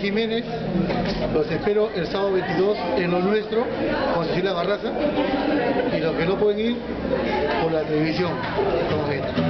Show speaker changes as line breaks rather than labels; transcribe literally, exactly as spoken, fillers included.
Jiménez. Los espero el sábado veintidós en Lo Nuestro, con Cecilia Barraza. Y los que no pueden ir, por la televisión. Estamos bien.